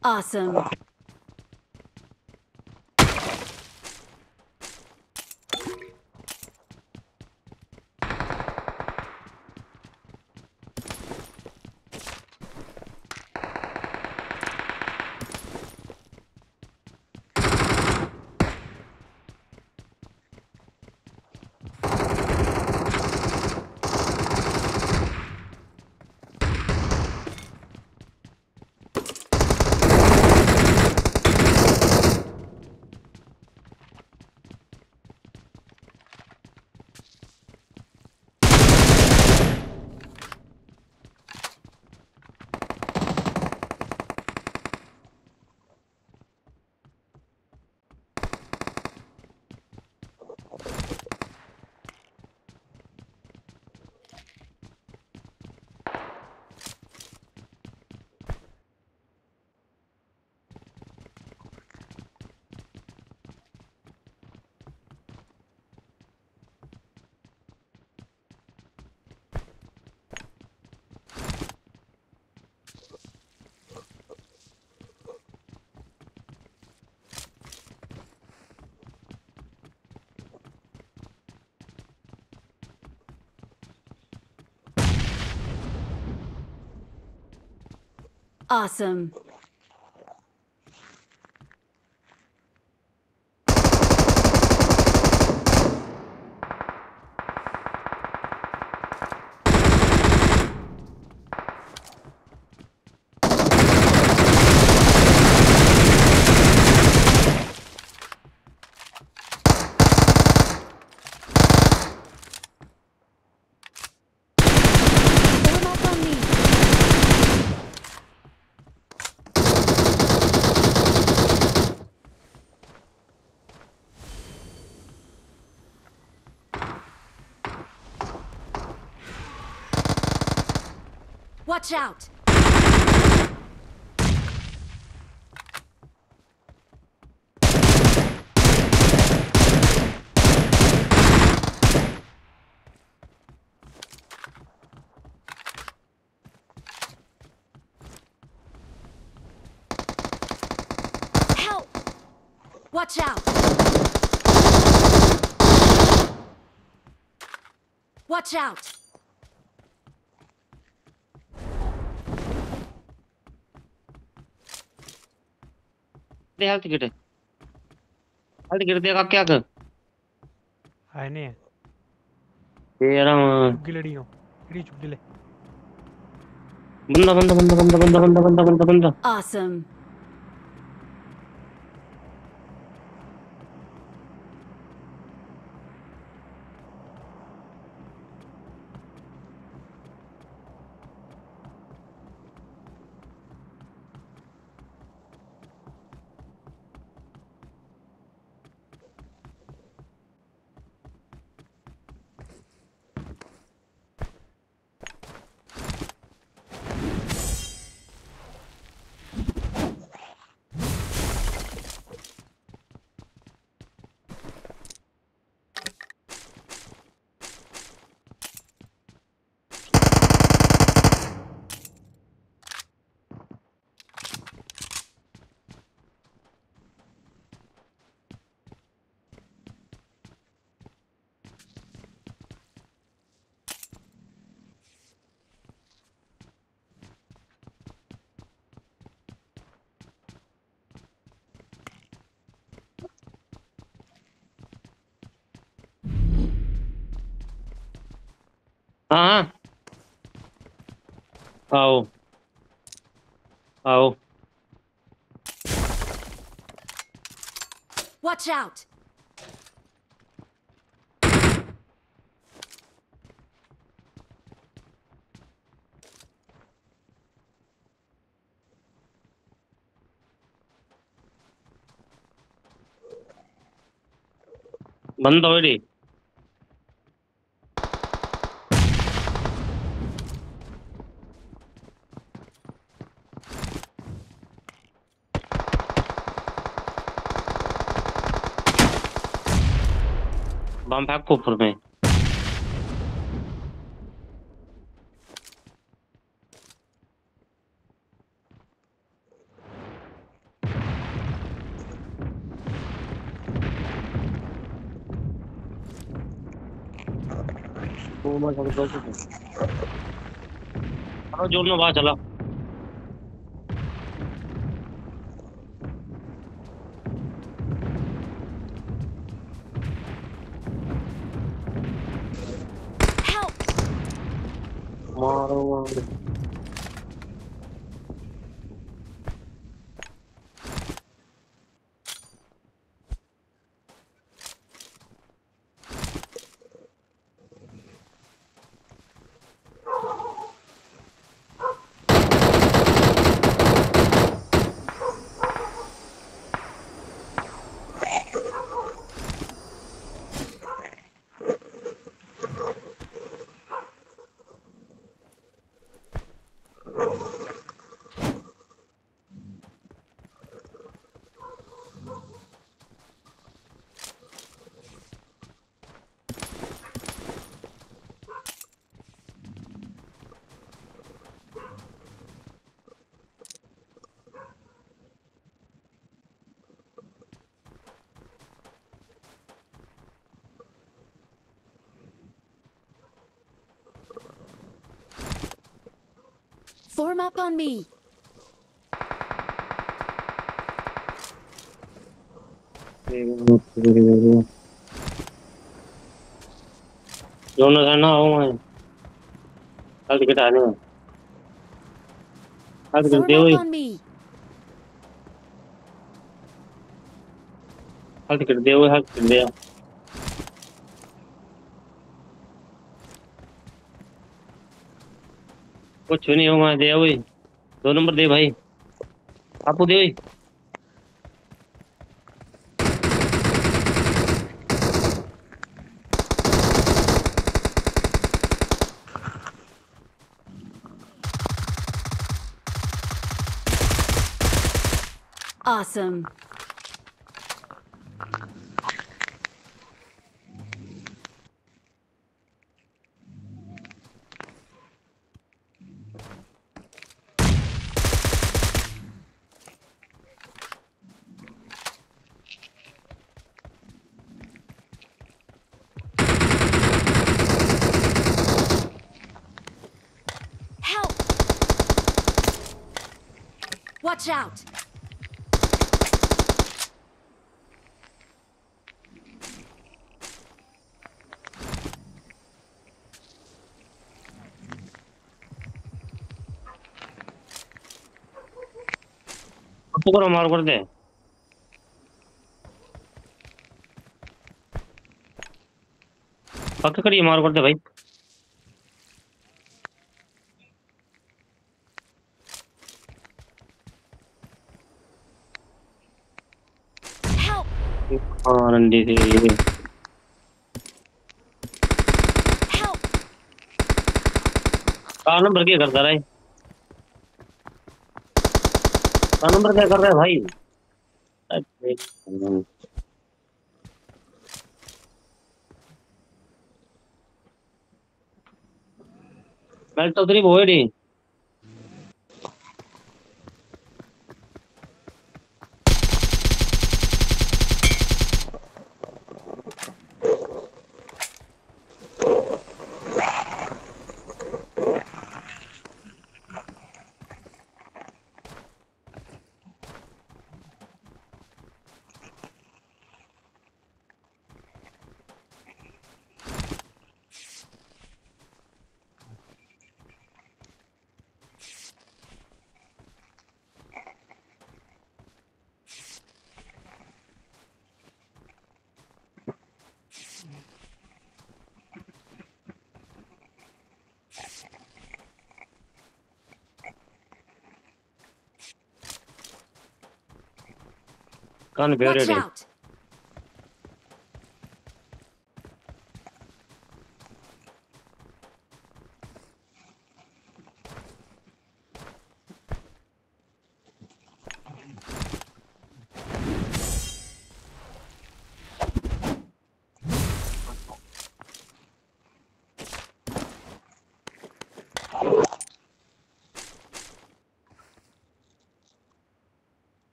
Awesome. Awesome. Warm up on me. Watch out! Help! Watch out! Watch out! दे हाल ticket देगा क्या कर आने तेरा चुग्गी लड़ियों इड़ी चुग्गी ले बंदा बंदा बंदा बंदा बंदा बंदा बंदा बंदा बंदा Awesome. हाँ आओ आओ Watch out! बंदा ओडी बम फेंको ऊपर में चलो जोर में बाहर चला। Help! मारो मारो। Form up on me. दोनों जाना हो मैं कल टिकट आने में कल टिकट Form दे up हुई on me. कल टिकट दे हुई कल टिकट दे कुछ नहीं हो मैं दे हुई 2 नंबर दे भाई आपको दे हुई Awesome. Help! Watch out! आपको करो मार कर दे पक्का करिए मार कर दे भाई Help! हाँ रंडी से Help! कहाँ नंबर क्या करता रहा है कहाँ नंबर क्या कर रहा है भाई मैं तो तेरी वो ही कान Watch फेवरेट है out!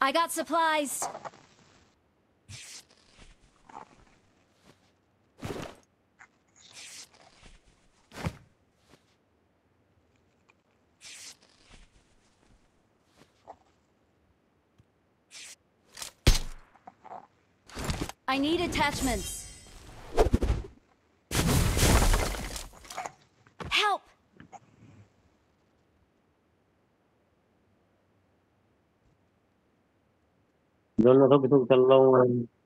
I got supplies. I need attachments. Help! दोनों थोक थोक चल रहा हूँ